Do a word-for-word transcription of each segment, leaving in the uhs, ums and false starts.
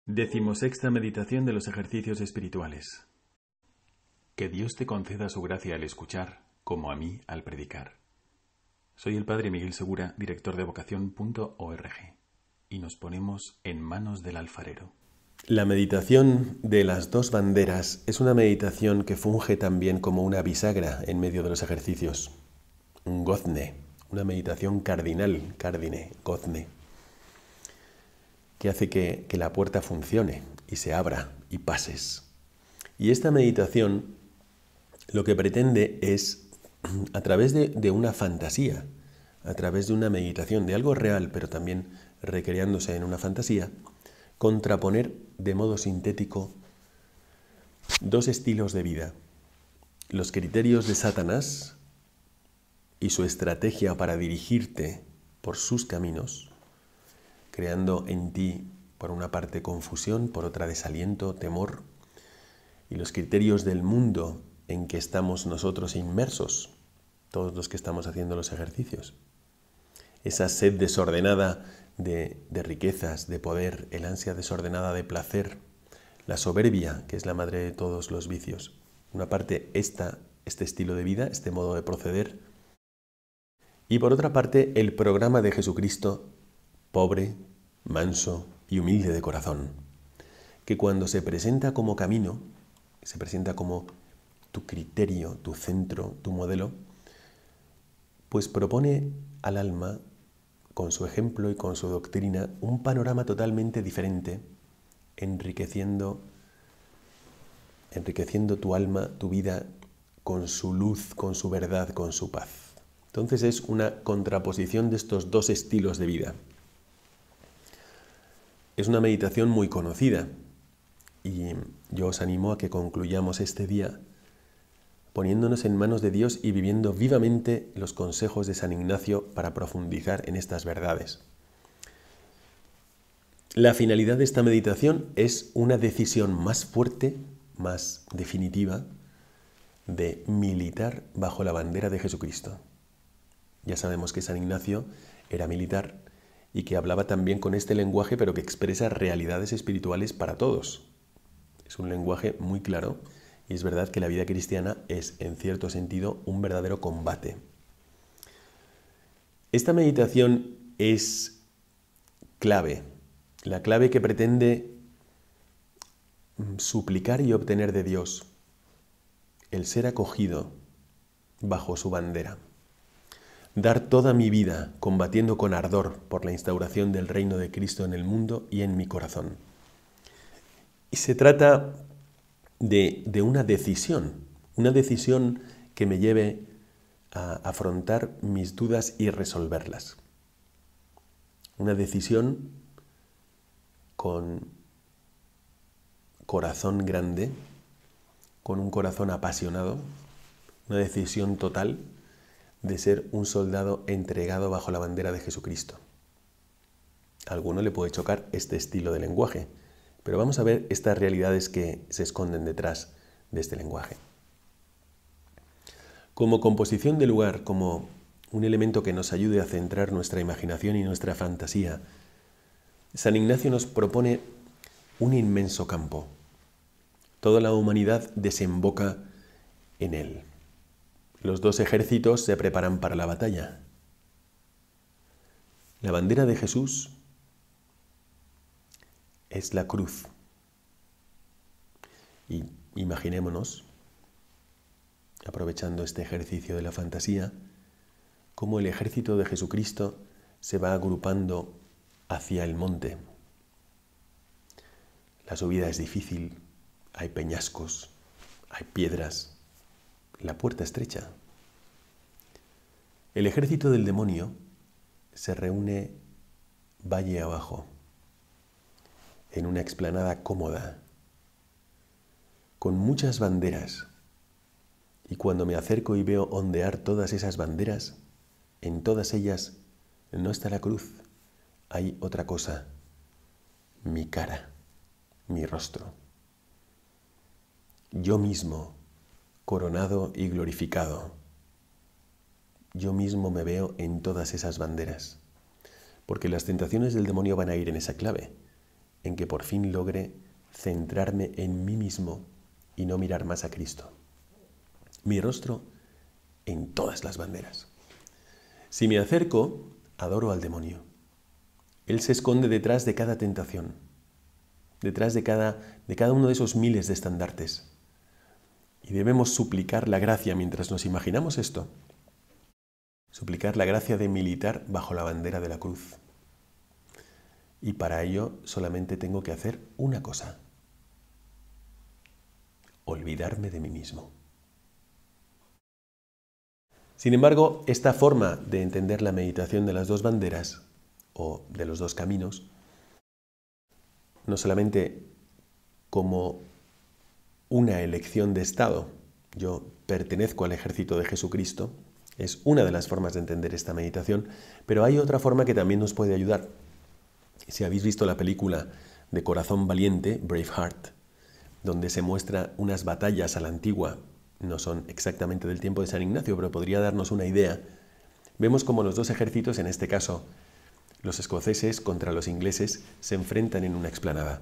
Decimosexta meditación de los ejercicios espirituales. Que Dios te conceda su gracia al escuchar, como a mí al predicar. Soy el Padre Miguel Segura, director de vocación punto org, y nos ponemos en manos del alfarero. La meditación de las dos banderas es una meditación que funge también como una bisagra en medio de los ejercicios. Un gozne, una meditación cardinal, cardine, gozne, que hace que, que la puerta funcione y se abra y pases. Y esta meditación lo que pretende es, a través de, de una fantasía, a través de una meditación de algo real, pero también recreándose en una fantasía, contraponer de modo sintético dos estilos de vida: los criterios de Satanás y su estrategia para dirigirte por sus caminos, creando en ti, por una parte, confusión, por otra, desaliento, temor, y los criterios del mundo en que estamos nosotros inmersos, todos los que estamos haciendo los ejercicios. Esa sed desordenada de, de riquezas, de poder, el ansia desordenada de placer, la soberbia, que es la madre de todos los vicios. Una parte, esta, este estilo de vida, este modo de proceder. Y por otra parte, el programa de Jesucristo, pobre, manso y humilde de corazón, que cuando se presenta como camino, se presenta como tu criterio, tu centro, tu modelo, pues propone al alma, con su ejemplo y con su doctrina, un panorama totalmente diferente, enriqueciendo, enriqueciendo tu alma, tu vida, con su luz, con su verdad, con su paz. Entonces es una contraposición de estos dos estilos de vida. Es una meditación muy conocida y yo os animo a que concluyamos este día poniéndonos en manos de Dios y viviendo vivamente los consejos de San Ignacio para profundizar en estas verdades. La finalidad de esta meditación es una decisión más fuerte, más definitiva, de militar bajo la bandera de Jesucristo. Ya sabemos que San Ignacio era militar y que hablaba también con este lenguaje, pero que expresa realidades espirituales para todos. Es un lenguaje muy claro y es verdad que la vida cristiana es, en cierto sentido, un verdadero combate. Esta meditación es clave, la clave que pretende suplicar y obtener de Dios el ser acogido bajo su bandera. Dar toda mi vida combatiendo con ardor por la instauración del reino de Cristo en el mundo y en mi corazón. Y se trata de, de una decisión, una decisión que me lleve a afrontar mis dudas y resolverlas. Una decisión con corazón grande, con un corazón apasionado, una decisión total de ser un soldado entregado bajo la bandera de Jesucristo. A alguno le puede chocar este estilo de lenguaje, pero vamos a ver estas realidades que se esconden detrás de este lenguaje. Como composición de lugar, como un elemento que nos ayude a centrar nuestra imaginación y nuestra fantasía, San Ignacio nos propone un inmenso campo. Toda la humanidad desemboca en él. Los dos ejércitos se preparan para la batalla. La bandera de Jesús es la cruz. Y imaginémonos, aprovechando este ejercicio de la fantasía, cómo el ejército de Jesucristo se va agrupando hacia el monte. La subida es difícil, hay peñascos, hay piedras, la puerta estrecha. El ejército del demonio se reúne valle abajo, en una explanada cómoda, con muchas banderas. Y cuando me acerco y veo ondear todas esas banderas, en todas ellas no está la cruz, hay otra cosa, mi cara, mi rostro. Yo mismo, coronado y glorificado. Yo mismo me veo en todas esas banderas, porque las tentaciones del demonio van a ir en esa clave. en que por fin logre centrarme en mí mismo y no mirar más a Cristo. Mi rostro en todas las banderas. Si me acerco, adoro al demonio. Él se esconde detrás de cada tentación, detrás de cada, de cada uno de esos miles de estandartes. Y debemos suplicar la gracia mientras nos imaginamos esto. Suplicar la gracia de militar bajo la bandera de la cruz. Y para ello solamente tengo que hacer una cosa. Olvidarme de mí mismo. Sin embargo, esta forma de entender la meditación de las dos banderas, o de los dos caminos, no solamente como una elección de estado, yo pertenezco al ejército de Jesucristo, es una de las formas de entender esta meditación, pero hay otra forma que también nos puede ayudar. Si habéis visto la película de Corazón Valiente, Braveheart, donde se muestra unas batallas a la antigua, no son exactamente del tiempo de San Ignacio, pero podría darnos una idea, vemos como los dos ejércitos, en este caso los escoceses contra los ingleses, se enfrentan en una explanada.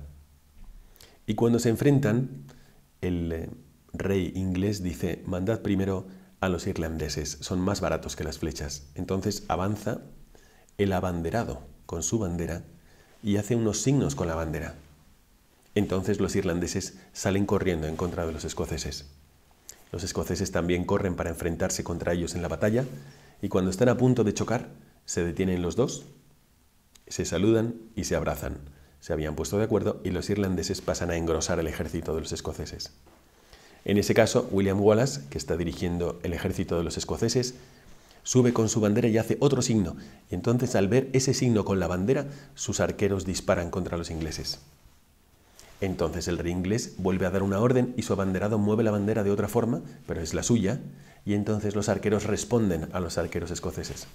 Y cuando se enfrentan, el eh, rey inglés dice, mandad primero a los irlandeses, son más baratos que las flechas. Entonces avanza el abanderado con su bandera y hace unos signos con la bandera. Entonces los irlandeses salen corriendo en contra de los escoceses. Los escoceses también corren para enfrentarse contra ellos en la batalla y cuando están a punto de chocar, se detienen los dos, se saludan y se abrazan. Se habían puesto de acuerdo y los irlandeses pasan a engrosar el ejército de los escoceses. En ese caso, William Wallace, que está dirigiendo el ejército de los escoceses, sube con su bandera y hace otro signo. Y entonces, al ver ese signo con la bandera, sus arqueros disparan contra los ingleses. Entonces el rey inglés vuelve a dar una orden y su abanderado mueve la bandera de otra forma, pero es la suya, y entonces los arqueros responden a los arqueros escoceses.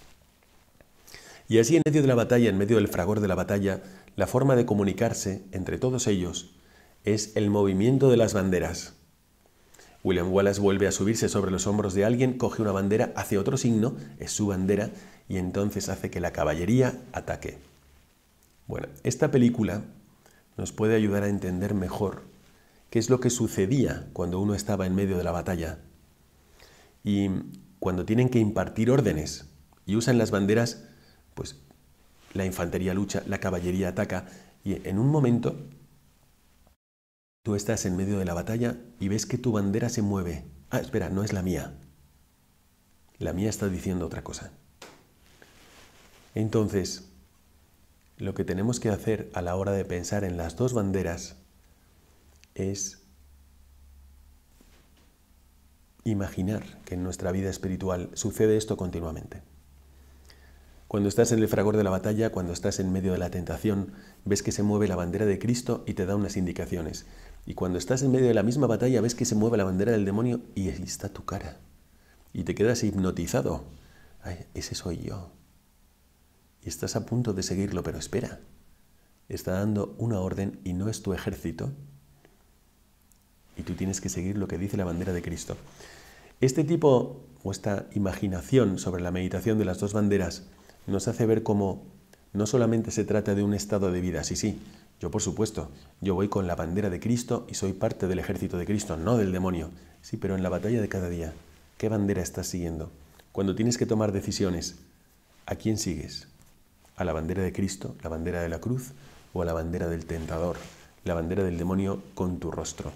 Y así en medio de la batalla, en medio del fragor de la batalla, la forma de comunicarse entre todos ellos es el movimiento de las banderas. William Wallace vuelve a subirse sobre los hombros de alguien, coge una bandera, hace otro signo, es su bandera, y entonces hace que la caballería ataque. Bueno, esta película nos puede ayudar a entender mejor qué es lo que sucedía cuando uno estaba en medio de la batalla. Y cuando tienen que impartir órdenes y usan las banderas, pues la infantería lucha, la caballería ataca, y en un momento tú estás en medio de la batalla y ves que tu bandera se mueve. Ah, espera, no es la mía. La mía está diciendo otra cosa. Entonces, lo que tenemos que hacer a la hora de pensar en las dos banderas es imaginar que en nuestra vida espiritual sucede esto continuamente. Cuando estás en el fragor de la batalla, cuando estás en medio de la tentación, ves que se mueve la bandera de Cristo y te da unas indicaciones. Y cuando estás en medio de la misma batalla, ves que se mueve la bandera del demonio y ahí está tu cara. Y te quedas hipnotizado. Ay, ese soy yo. Y estás a punto de seguirlo, pero espera. Está dando una orden y no es tu ejército. Y tú tienes que seguir lo que dice la bandera de Cristo. Este tipo, o esta imaginación sobre la meditación de las dos banderas, nos hace ver cómo no solamente se trata de un estado de vida, sí, sí, yo por supuesto, yo voy con la bandera de Cristo y soy parte del ejército de Cristo, no del demonio, sí, pero en la batalla de cada día, ¿qué bandera estás siguiendo? Cuando tienes que tomar decisiones, ¿a quién sigues? ¿A la bandera de Cristo, la bandera de la cruz, o a la bandera del tentador, la bandera del demonio con tu rostro?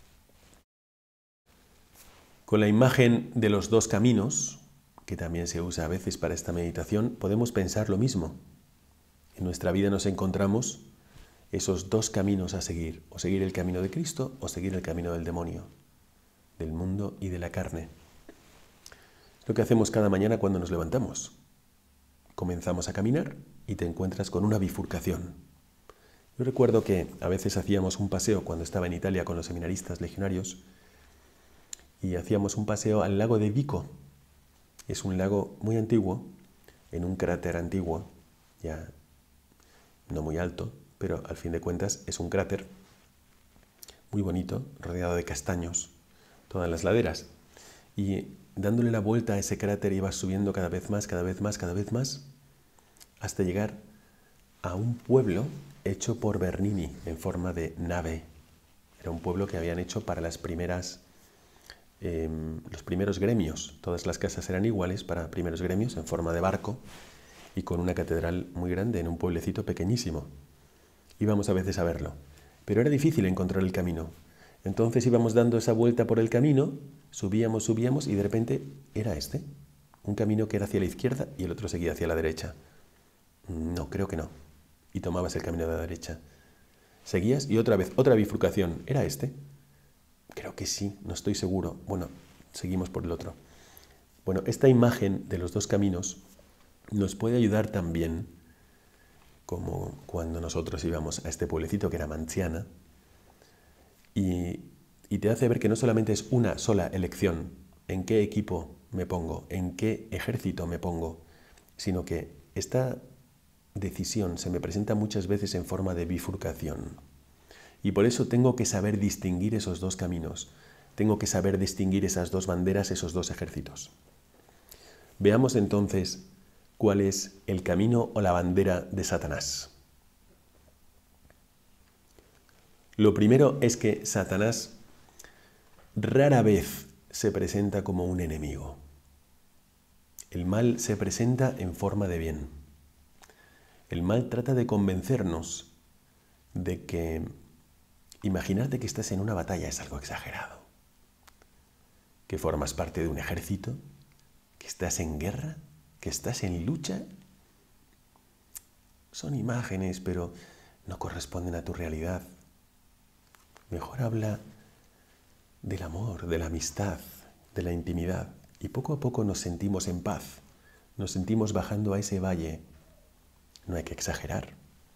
Con la imagen de los dos caminos, que también se usa a veces para esta meditación, podemos pensar lo mismo. En nuestra vida nos encontramos esos dos caminos a seguir, o seguir el camino de Cristo o seguir el camino del demonio, del mundo y de la carne. Es lo que hacemos cada mañana cuando nos levantamos. Comenzamos a caminar y te encuentras con una bifurcación. Yo recuerdo que a veces hacíamos un paseo cuando estaba en Italia con los seminaristas legionarios y hacíamos un paseo al lago de Vico. Es un lago muy antiguo, en un cráter antiguo, ya no muy alto, pero al fin de cuentas es un cráter muy bonito, rodeado de castaños, todas las laderas. Y dándole la vuelta a ese cráter ibas subiendo cada vez más, cada vez más, cada vez más, hasta llegar a un pueblo hecho por Bernini en forma de nave. Era un pueblo que habían hecho para las primeras, eh, los primeros gremios. Todas las casas eran iguales para primeros gremios en forma de barco y con una catedral muy grande en un pueblecito pequeñísimo. Íbamos a veces a verlo, pero era difícil encontrar el camino. Entonces íbamos dando esa vuelta por el camino, subíamos, subíamos y de repente era este. Un camino que era hacia la izquierda y el otro seguía hacia la derecha. No, creo que no. Y tomabas el camino de la derecha. Seguías y otra vez, otra bifurcación. ¿Era este? Creo que sí, no estoy seguro. Bueno, seguimos por el otro. Bueno, esta imagen de los dos caminos nos puede ayudar también, como cuando nosotros íbamos a este pueblecito que era Manciana, y, y te hace ver que no solamente es una sola elección, en qué equipo me pongo, en qué ejército me pongo, sino que esta decisión se me presenta muchas veces en forma de bifurcación. Y por eso tengo que saber distinguir esos dos caminos. Tengo que saber distinguir esas dos banderas, esos dos ejércitos. Veamos entonces cuál es el camino o la bandera de Satanás. Lo primero es que Satanás rara vez se presenta como un enemigo. El mal se presenta en forma de bien. El mal trata de convencernos de que imaginarte que estás en una batalla es algo exagerado, que formas parte de un ejército, que estás en guerra, que estás en lucha. Son imágenes, pero no corresponden a tu realidad. Mejor habla del amor, de la amistad, de la intimidad, y poco a poco nos sentimos en paz, nos sentimos bajando a ese valle. No hay que exagerar.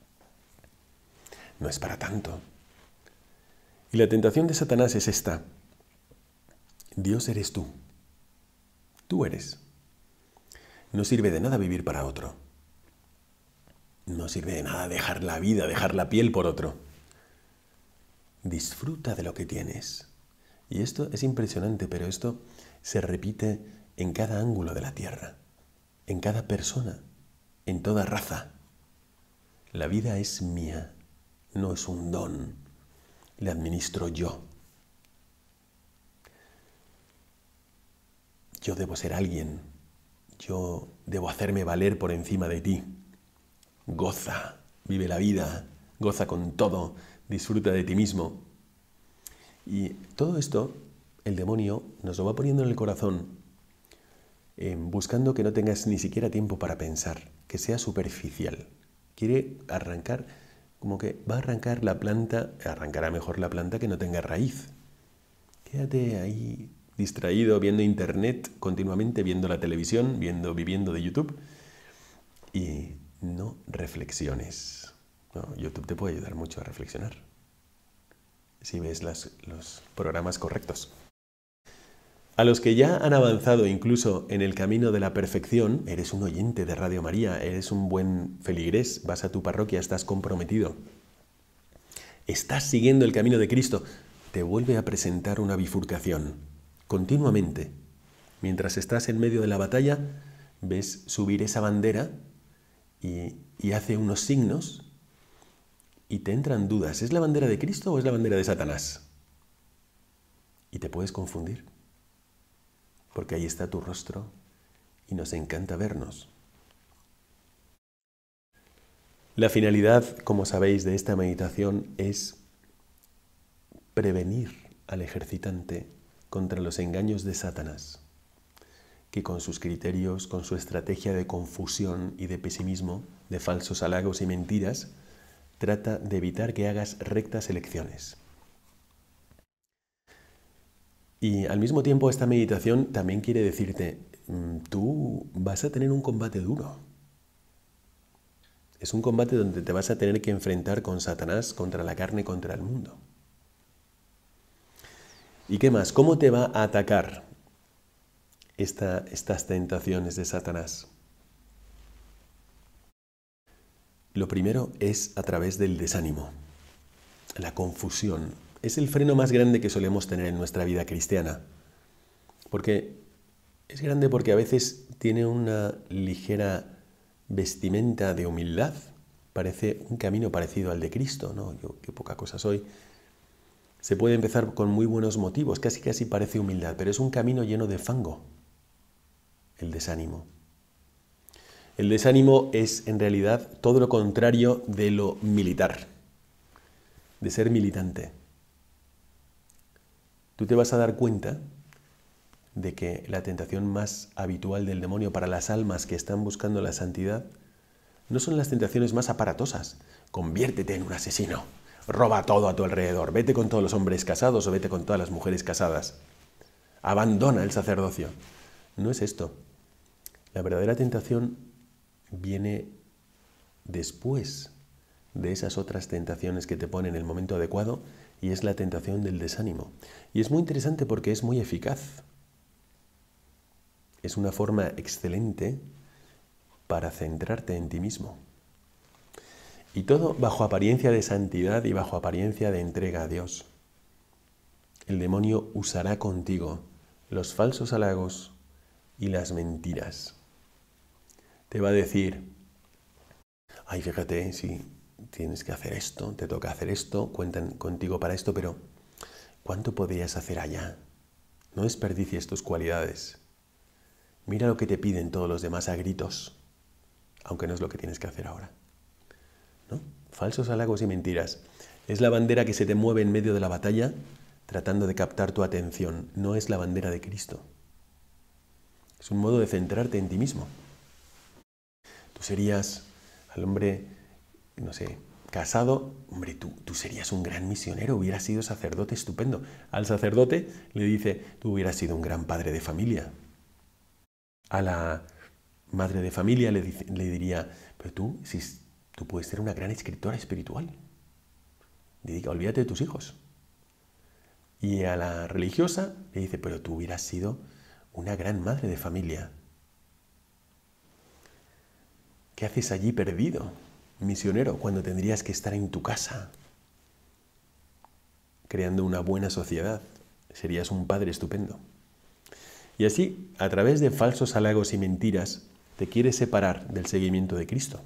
No es para tanto. Y la tentación de Satanás es esta. Dios eres tú. Tú eres. No sirve de nada vivir para otro. No sirve de nada dejar la vida, dejar la piel por otro. Disfruta de lo que tienes. Y esto es impresionante, pero esto se repite en cada ángulo de la tierra, en cada persona, en toda raza. La vida es mía, no es un don. La administro yo. Yo debo ser alguien. Yo debo hacerme valer por encima de ti. Goza, vive la vida, goza con todo, disfruta de ti mismo. Y todo esto, el demonio nos lo va poniendo en el corazón, eh, buscando que no tengas ni siquiera tiempo para pensar, que sea superficial. Quiere arrancar, como que va a arrancar la planta, arrancará mejor la planta que no tenga raíz. Quédate ahí distraído viendo internet, continuamente viendo la televisión, viendo, viviendo de YouTube, y no reflexiones. No, YouTube te puede ayudar mucho a reflexionar, si ves las, los programas correctos. A los que ya han avanzado incluso en el camino de la perfección, eres un oyente de Radio María, eres un buen feligrés, vas a tu parroquia, estás comprometido, estás siguiendo el camino de Cristo, te vuelve a presentar una bifurcación continuamente. Mientras estás en medio de la batalla, ves subir esa bandera y, y hace unos signos y te entran dudas. ¿Es la bandera de Cristo o es la bandera de Satanás? Y te puedes confundir, porque ahí está tu rostro y nos encanta vernos. La finalidad, como sabéis, de esta meditación es prevenir al ejercitante contra los engaños de Satanás, que con sus criterios, con su estrategia de confusión y de pesimismo, de falsos halagos y mentiras, trata de evitar que hagas rectas elecciones. Y al mismo tiempo esta meditación también quiere decirte, tú vas a tener un combate duro. Es un combate donde te vas a tener que enfrentar con Satanás, contra la carne, contra el mundo. ¿Y qué más? ¿Cómo te va a atacar esta, estas tentaciones de Satanás? Lo primero es a través del desánimo, la confusión. Es el freno más grande que solemos tener en nuestra vida cristiana. Porque es grande porque a veces tiene una ligera vestimenta de humildad, parece un camino parecido al de Cristo, ¿no? Yo qué poca cosa soy. Se puede empezar con muy buenos motivos, casi casi parece humildad, pero es un camino lleno de fango, el desánimo. El desánimo es en realidad todo lo contrario de lo militar, de ser militante. Tú te vas a dar cuenta de que la tentación más habitual del demonio para las almas que están buscando la santidad no son las tentaciones más aparatosas. Conviértete en un asesino, roba todo a tu alrededor, vete con todos los hombres casados o vete con todas las mujeres casadas. Abandona el sacerdocio. No es esto. La verdadera tentación viene después de esas otras tentaciones que te ponen en el momento adecuado y es la tentación del desánimo. Y es muy interesante porque es muy eficaz. Es una forma excelente para centrarte en ti mismo. Y todo bajo apariencia de santidad y bajo apariencia de entrega a Dios. El demonio usará contigo los falsos halagos y las mentiras. Te va a decir, ay, fíjate, si tienes que hacer esto, te toca hacer esto, cuentan contigo para esto, pero ¿cuánto podrías hacer allá? No desperdicies tus cualidades. Mira lo que te piden todos los demás a gritos, aunque no es lo que tienes que hacer ahora. ¿No? Falsos halagos y mentiras. Es la bandera que se te mueve en medio de la batalla tratando de captar tu atención. No es la bandera de Cristo. Es un modo de centrarte en ti mismo. Tú serías al hombre, no sé, casado, hombre, tú, tú serías un gran misionero, hubieras sido sacerdote estupendo. Al sacerdote le dice, tú hubieras sido un gran padre de familia. A la madre de familia le, dice, le diría, pero tú, si, tú puedes ser una gran escritora espiritual. Dedica, olvídate de tus hijos. Y a la religiosa le dice, pero tú hubieras sido una gran madre de familia. ¿Qué haces allí perdido, misionero, cuando tendrías que estar en tu casa, creando una buena sociedad? Serías un padre estupendo. Y así, a través de falsos halagos y mentiras, te quieres separar del seguimiento de Cristo.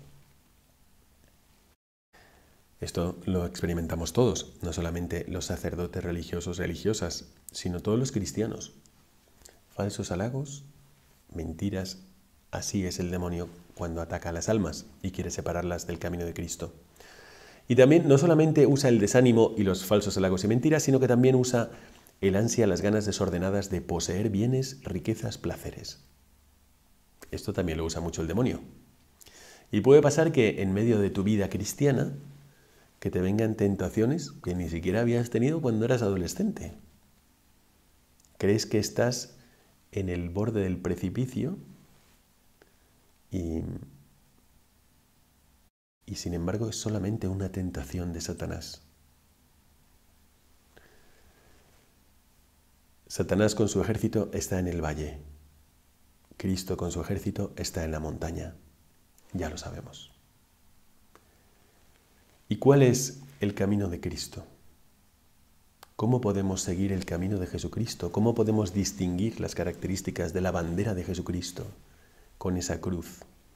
Esto lo experimentamos todos, no solamente los sacerdotes religiosos, religiosas, sino todos los cristianos. Falsos halagos, mentiras, así es el demonio cuando ataca a las almas y quiere separarlas del camino de Cristo. Y también no solamente usa el desánimo y los falsos halagos y mentiras, sino que también usa el ansia, las ganas desordenadas de poseer bienes, riquezas, placeres. Esto también lo usa mucho el demonio. Y puede pasar que en medio de tu vida cristiana, que te vengan tentaciones que ni siquiera habías tenido cuando eras adolescente. Crees que estás en el borde del precipicio y, y sin embargo es solamente una tentación de Satanás. Satanás con su ejército está en el valle. Cristo con su ejército está en la montaña. Ya lo sabemos. ¿Y cuál es el camino de Cristo? ¿Cómo podemos seguir el camino de Jesucristo? ¿Cómo podemos distinguir las características de la bandera de Jesucristo con esa cruz?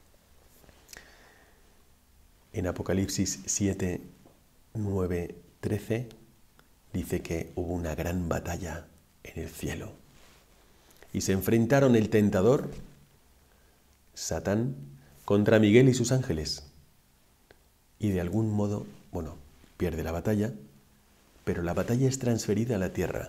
En Apocalipsis siete, nueve, trece dice que hubo una gran batalla en el cielo. Y se enfrentaron el tentador, Satán, contra Miguel y sus ángeles. Y de algún modo, bueno, pierde la batalla, pero la batalla es transferida a la tierra.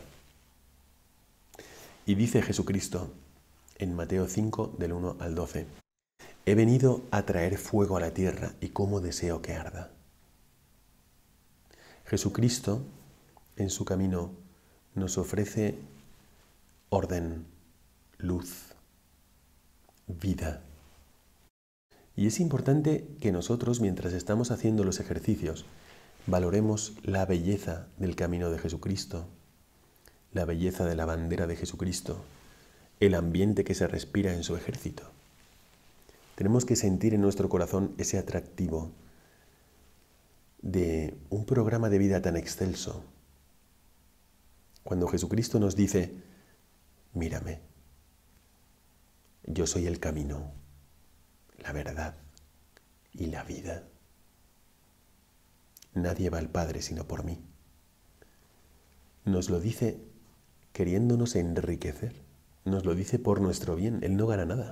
Y dice Jesucristo en Mateo cinco, del uno al doce, he venido a traer fuego a la tierra y cómo deseo que arda. Jesucristo, en su camino, nos ofrece orden, luz, vida. Y es importante que nosotros, mientras estamos haciendo los ejercicios, valoremos la belleza del camino de Jesucristo, la belleza de la bandera de Jesucristo, el ambiente que se respira en su ejército. Tenemos que sentir en nuestro corazón ese atractivo de un programa de vida tan excelso. Cuando Jesucristo nos dice, mírame, yo soy el camino, la verdad y la vida. nadie va al Padre sino por mí. Nos lo dice queriéndonos enriquecer, nos lo dice por nuestro bien, Él no gana nada.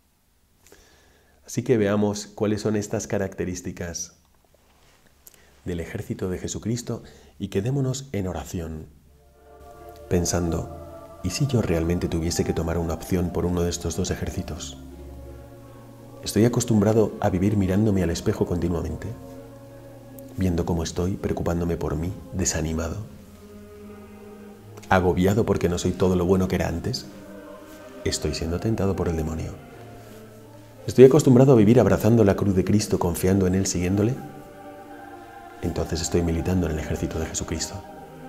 Así que veamos cuáles son estas características del ejército de Jesucristo y quedémonos en oración, pensando, ¿y si yo realmente tuviese que tomar una opción por uno de estos dos ejércitos? Estoy acostumbrado a vivir mirándome al espejo continuamente, viendo cómo estoy, preocupándome por mí, desanimado, agobiado porque no soy todo lo bueno que era antes. Estoy siendo tentado por el demonio. ¿Estoy acostumbrado a vivir abrazando la cruz de Cristo, confiando en Él, siguiéndole? Entonces estoy militando en el ejército de Jesucristo.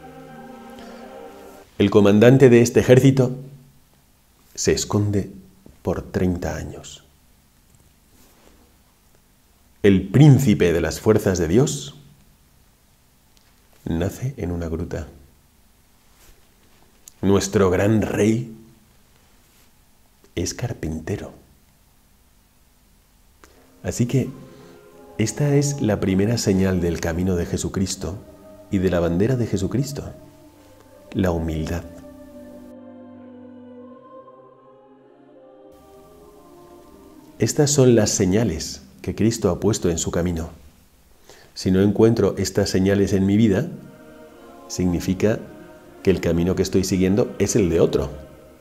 El comandante de este ejército se esconde por treinta años. El príncipe de las fuerzas de Dios nace en una gruta. Nuestro gran rey es carpintero. Así que esta es la primera señal del camino de Jesucristo y de la bandera de Jesucristo, la humildad. Estas son las señales que Cristo ha puesto en su camino. Si no encuentro estas señales en mi vida, significa que el camino que estoy siguiendo es el de otro.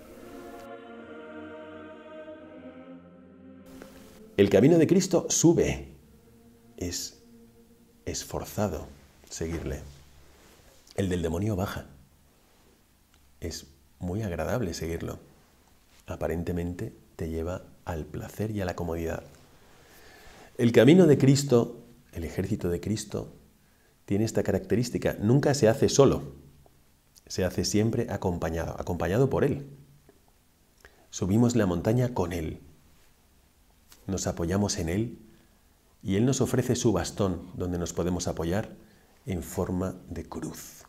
El camino de Cristo sube. Es esforzado seguirle. El del demonio baja. Es muy agradable seguirlo. Aparentemente te lleva al placer y a la comodidad. El camino de Cristo, el ejército de Cristo, tiene esta característica. Nunca se hace solo. Se hace siempre acompañado, acompañado por Él. Subimos la montaña con Él. Nos apoyamos en Él y Él nos ofrece su bastón donde nos podemos apoyar en forma de cruz.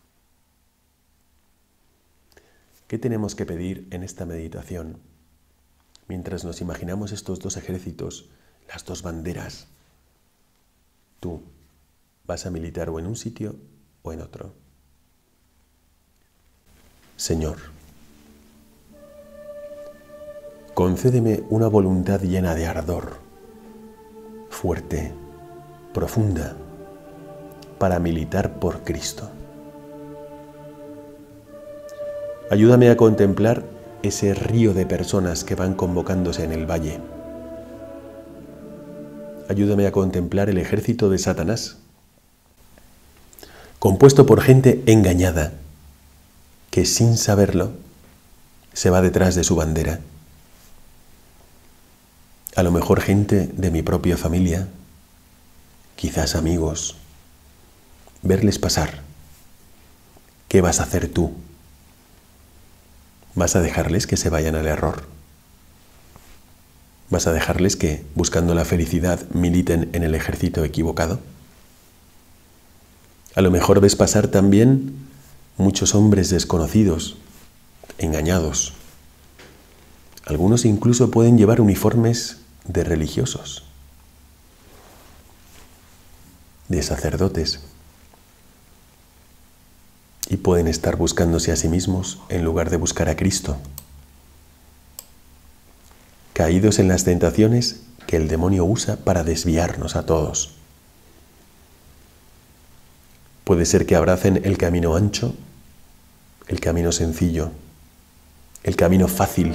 ¿Qué tenemos que pedir en esta meditación? Mientras nos imaginamos estos dos ejércitos, las dos banderas, tú vas a militar o en un sitio o en otro. Señor, concédeme una voluntad llena de ardor, fuerte, profunda, para militar por Cristo. Ayúdame a contemplar ese río de personas que van convocándose en el valle. Ayúdame a contemplar el ejército de Satanás, compuesto por gente engañada, que sin saberlo se va detrás de su bandera. A lo mejor gente de mi propia familia, quizás amigos, verles pasar. ¿Qué vas a hacer tú? ¿Vas a dejarles que se vayan al error? ¿Vas a dejarles que, buscando la felicidad, militen en el ejército equivocado? A lo mejor ves pasar también muchos hombres desconocidos, engañados. Algunos incluso pueden llevar uniformes de religiosos, de sacerdotes, y pueden estar buscándose a sí mismos en lugar de buscar a Cristo, caídos en las tentaciones que el demonio usa para desviarnos a todos. Puede ser que abracen el camino ancho, el camino sencillo, el camino fácil,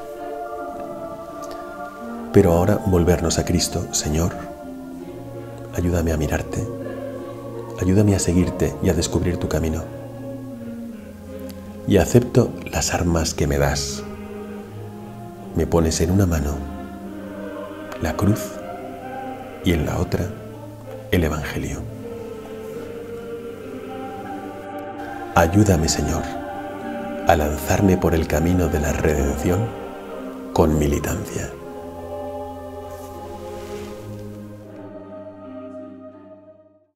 pero ahora volvernos a Cristo. Señor, ayúdame a mirarte, ayúdame a seguirte y a descubrir tu camino. Y acepto las armas que me das. Me pones en una mano la cruz y en la otra el Evangelio. Ayúdame, Señor, a lanzarme por el camino de la redención con militancia.